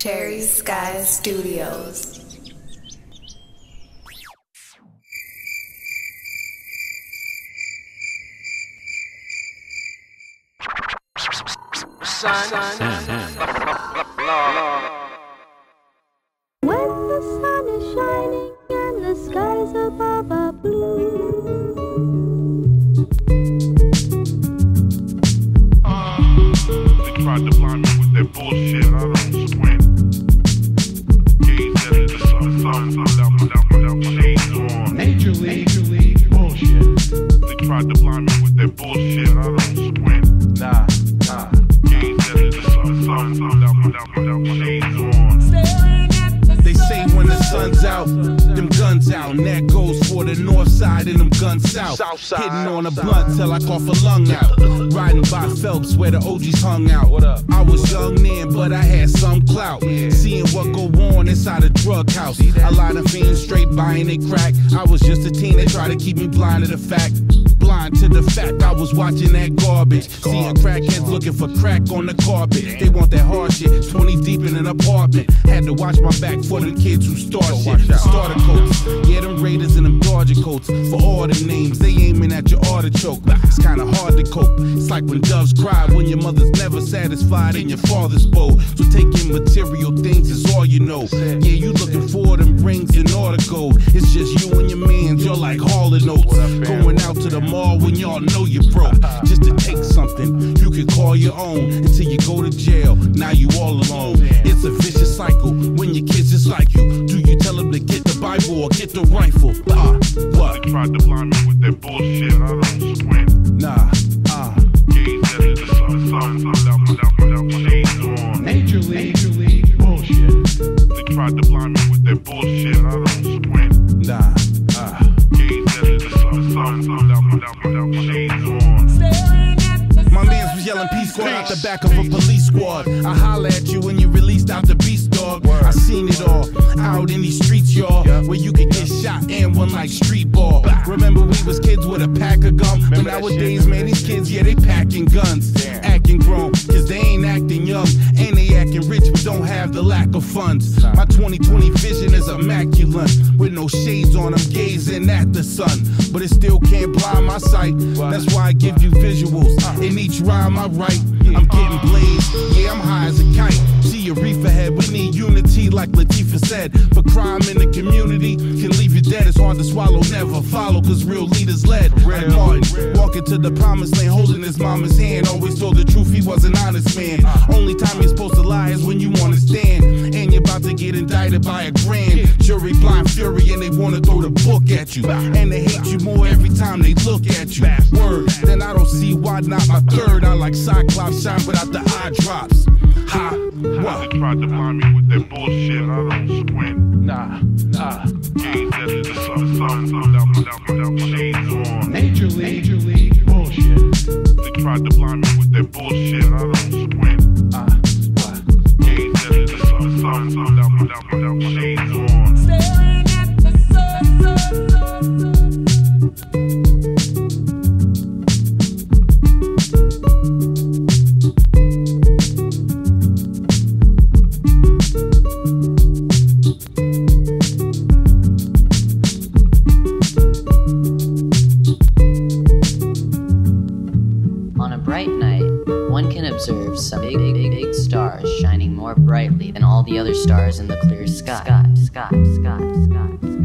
Cherry Sky Studios. When the sun is shining and the skies above are blue, they tried to blind me with their bullshit, I don't squint. Gaze at the sun without my shades on. Major league bullshit. They tried to blind me with their bullshit, I don't squint. Nah. Gaze at the sun without my shades on. They say when the sun's out, them guns out, and that goes for the north side and them guns south. Hitting on a blunt till I cough a lung out. Riding by Phelps where the OGs hung out. I was young then, but I had some clout. Seeing what go on inside a drug house. A lot of fiends straight buying they crack. I was just a teen, they tried to keep me blind to the fact. Blind to the fact I was watching that garbage. Seeing crackheads looking for crack on the carpet. They want that hard shit, 20 deep in an apartment. Had to watch my back for them kids who start shit. Starter coats, yeah, them Raiders and them Dodger coats. For all the names, they aiming at your artichoke. It's kinda hard to cope. It's like when doves cry when your mother's never satisfied in your father's bowl. So taking material things is all you know. Yeah, you looking for them rings and auto gold. It's just you and your mans, you're like Hall & Oates. Going out to the mall when y'all know you're broke. Just to take something you can call your own until you go to jail. Now you all alone. It's a vicious cycle when your kids just like you. Do you tell them to get the Bible or get the rifle? What? They tried to blind me with their bullshit, I don't squint. Nah, gaze at the sun without my shades on. Major league bullshit. They tried to blind me with their bullshit, I don't squint. Nah, gaze at the sun without my shades on. My mans was yelling peace squad out the back of a police squad. I holla at you when you released out the beast dog. I seen it all out in these streets, y'all, where you could get shot and one like street ball. Remember we was kids with a pack of gum, but nowadays, man, these kids, yeah, they packing guns, acting grown, cause they ain't acting young, and they acting rich but don't have the lack of funds. My 20/20 vision is immaculate, with no shades on, I'm gazing at the sun, but it still can't blind my sight. That's why I give you visuals in each rhyme I write. I'm getting blazed, yeah, I'm high as a kite. See a reefer head, we need unity like Latifah said. For crime in the community can leave you dead. It's hard to swallow, never follow, cause real leaders led. Like Martin, walking to the promised land, holding his mama's hand. Always told the truth, he was an honest man. Only time you're supposed to lie is when you wanna stand, and you're about to get indicted by a grand jury. Blind fury, and they wanna throw the book at you, and they hate you more every time they look at you. Word, then I don't see why not my third. I like Cyclops shine without the eye drops. Ha, what? They tried to blind me with their bullshit, I don't squint. Nah. Gaze at the sun without my shades on. Major league bullshit. They tried to blind me with their bullshit, I don't squint. Gaze at the sun without my shades on. staring at the sun. On a bright night, one can observe some big stars shining more brightly than all the other stars in the clear sky.